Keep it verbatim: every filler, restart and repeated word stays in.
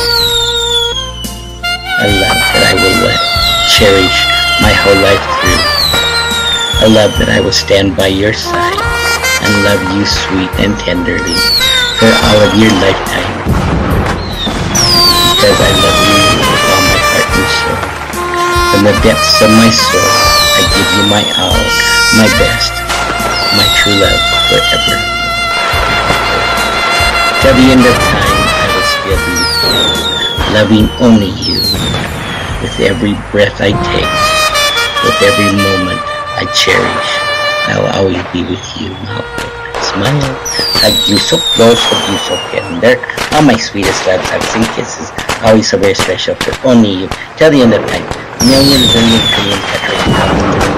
A love that I will let cherish my whole life through. A love that I will stand by your side and love you sweet and tenderly for all of your lifetime. Because I love you with all my heart and soul. From the depths of my soul, I give you my all, my best, my true love forever. Till the end of time, I will still be with you, loving only you. With every breath I take, with every moment I cherish, I'll always be with you, Malcolm. Smile, hug you so close, hug you so tender. All my sweetest loves, hugs and kisses, always so very special for only you. Till the end of time, million, billion, trillion, tetrahedron,